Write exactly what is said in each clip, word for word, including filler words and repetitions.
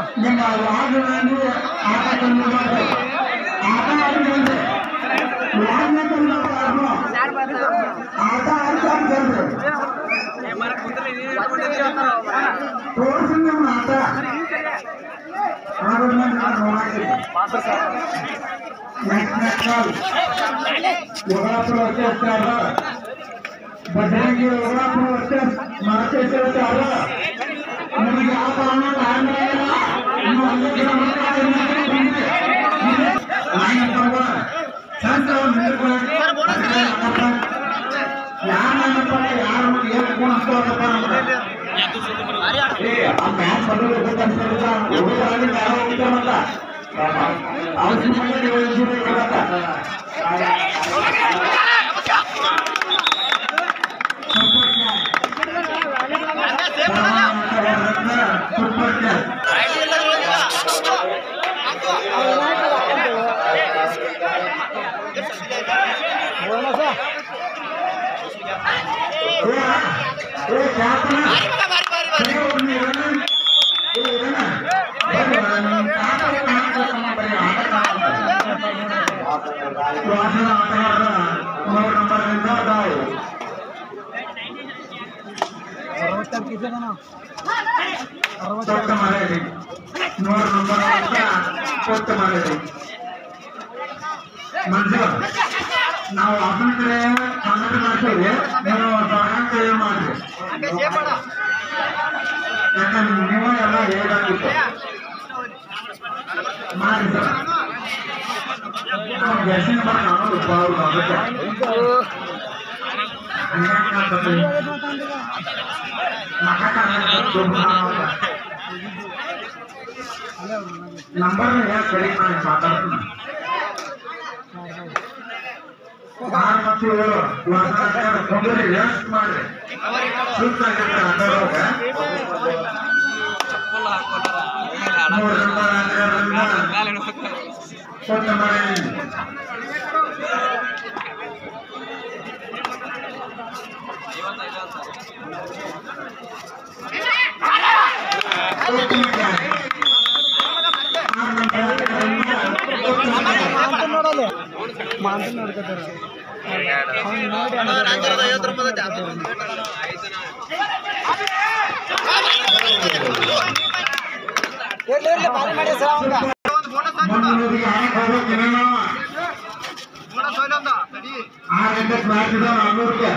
ನಿಮ್ಮ ವಾಹನದಲ್ಲಿ ಆಟ ತಂದು ಆಟ ಆಡಿದ್ರೆ ವಾಹನ ತಂದು ಆಟ ಆಡ್ತಾ ತೋರಿಸಿ ನಿಮ್ಮ ಆಟ ಯೋಗಾಪುರ వచ్చేస్తార బజరంగి ಯೋಗಾಪುರ వచ్చే మార్చేసేస్తార మనకి ఆ కారణం టైం లేనా ఇನ್ನು అందరికీ లైన్ అంతా సంతోషం నిలబడి ಯಾರನ್ನಪ್ಪ ಯಾರು ಏನು ಗುಣ ಅಂತಪ್ಪ ಏ ಆ ಮ್ಯಾಚ್ ಬದಲು ಬೇಕಂತ ಹುಡುಗರಾಗಿ ಯಾರೋ ಹೋಗ್ತಾರಲ್ಲ ಅವಶ್ಯ ಮಾಡಿ ಯೋಜನೆ ಮಂಜು ನಾವು ಅಪ್ಪನ ಕಡೆ ಕಾಮೆಂಟ್ ಮಾಡ್ತೀವಿ ನೀವು ಸಹಾಯ ಮಾಡ್ರಿ ಯಾಕಂದ್ರೆ ನೀವು ಎಲ್ಲ ಹೇಗಾಗಿತ್ತು ಮಾಡಿ ಸರ್ ಗ್ಯಾಸಿನ ಬರ ಕಾಣೋದು ಬಾವು ಆಗುತ್ತೆ ನಂಬರ್ ಕಡೆ ನಾನು ಮಾತಾಡ್ತೀನಿ ಆರು ಮತ್ತು ಏಳು ಕೊಂಡರಿ ರೆಸ್ಟ್ ಮಾಡ್ರಿ ಸುತ್ತ ಮೂರು ನಂಬರ್ ಆಗಿರೋದ್ರಿಂದ ಕೊಟ್ಟ ಮಾಡಿ ಮಾಂತ ನೋಡ್ಕೊತಾರ ಆರು ಗಂಟೆಗೆ ಮ್ಯಾಚ್ ಇದೆ ನಾನ್ನೂರಕ್ಕೆ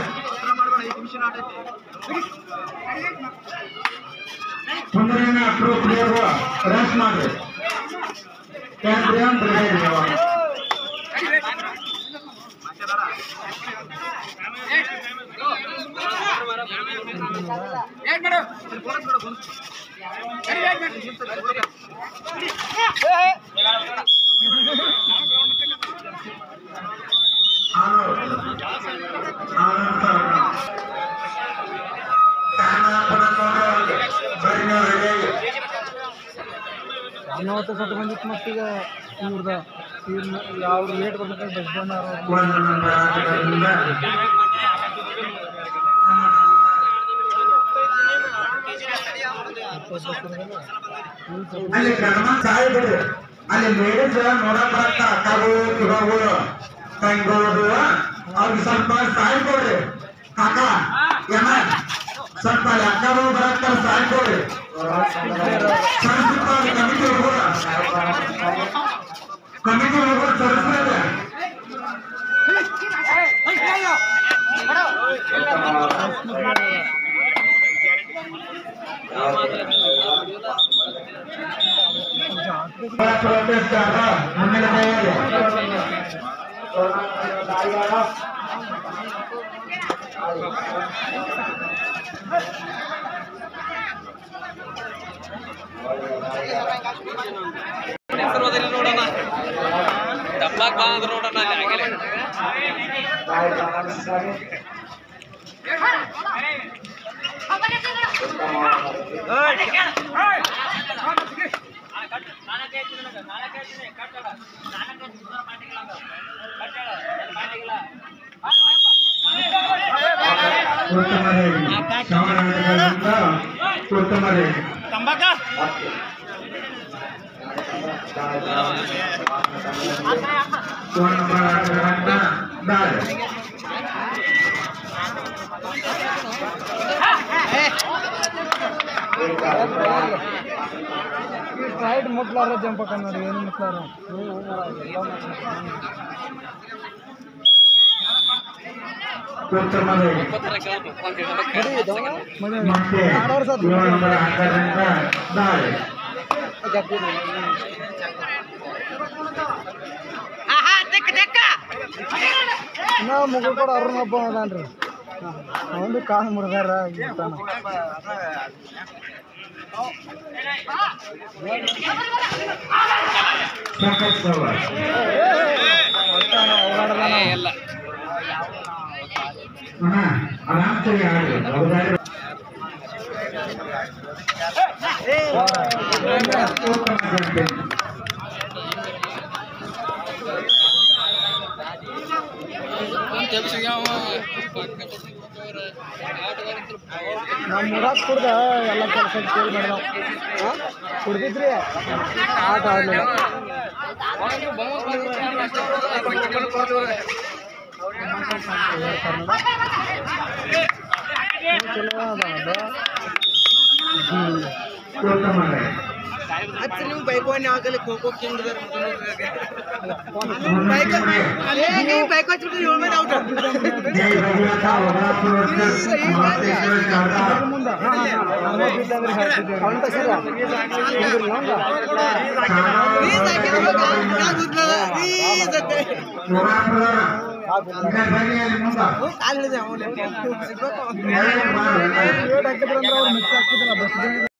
ತೊಂದರೆನ ಅಪ್ರೂ ಪ್ಲೇಯರ್ಗಳು ರೆಸ್ಟ್ ಮಾಡ್ರಿ ಕ್ಯಾನ್ ಬ್ರಿಗೇಡ್ ಅನಾಹುತ ಸತ್ತು ಬಂದಿತ್ತು ಮತ್ತೀಗ ಇವ್ರದ ಯಾವ ರೇಟ್ ಬರ್ಬೇಕು ಬಸ್ಬಂಡ್ ಅಲ್ಲಿ ಗಣಮ ಸಾಯ್ಬಿಡ್ರಿ ಅಲ್ಲಿ ಲೇಡೀಸ್ ನೋಡಕ್ ಬರತ್ತ ಅಕ್ಕಗಳು ಕಿರೋಗಳು ತಂಗೋದು ಅವ್ರಿಗೆ ಸ್ವಲ್ಪ ಸಾಯ್ ಕೊಡ್ರಿ ಕಾಕ ಏನ ಸ್ವಲ್ಪ ಅಲ್ಲಿ ಅಕ್ಕಗಳು ಬರತ್ತ ಸಾಯ್ ಕೊಡ್ರಿ ಕಮಿಟಿ ಹೋಗೋಣ ಕಮಿಟಿ ಹೋಗೋಣ ಸರಿಸ್ತಾರೆ ಮುಂದಿನ ಕೈಯಲ್ಲಿ ನೋಡೋಣ ದಬ್ಬಾಕ್ ಬಾ ಅಂದ್ರೆ ನೋಡೋಣ ಉತ್ತಮ ಉತ್ತಮ ತಂಬಾಕ Tuan berada dah. राइट मुट्लारा जंप करना रे ಏನು ಮುಟ್ಲಾರ Pertama dua nomor angkatan dah. ಆಹಾ ತೆಕ್ಕ ತೆಕ್ಕ ನಾ ಮುಗ ಕೂಡ ಅರುಣ ಒಬ್ಬ ಅದಾನ್ರಿ ಅವನು ಕಾಲು ಮುರಿದಾರ ಇರ್ತಾನ Sakat bawah. ಎಲ್ಲ Mana? Alam tu yang ada. ನಮ್ಮ ಮುರಾಕ್ ಕುಡ್ದ ಎಲ್ಲ ಕೆಲಸ ಕೇಳಿ ಮಾಡಿದ ಕುಡ್ದಿದ್ರಿ ಆಟ ಆಡ್ಲಿಲ್ಲ ಚಲೋ ಅದ अच्छा ನೀವು ಬೈಕ್ ಒನ್ ಆಗಲಿ ಖೋಖೋ ಕಿಂಗ್ ದರ್ Baik. ಅದೇ ಬೈಕ್ ಹಚ್ಚಿ ಏಳು ಮೇಲೆ ಔಟ್ ಮುಂದೆ ಅವನು ತಕ್ಷಣ ಕಾಲ್ ಹಿಡಿದೆ ಅವನು ಮಿಕ್ಸ್ ಆಗ್ತಿದ್ರಲ್ಲ ಬಸ್